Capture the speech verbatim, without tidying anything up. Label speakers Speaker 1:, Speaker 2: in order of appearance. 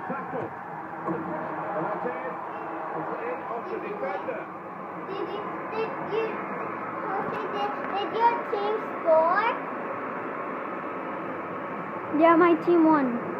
Speaker 1: tackle. And that's it. It's in off the defender.
Speaker 2: Did you, did you, did, did your team score?
Speaker 3: Yeah, my team won.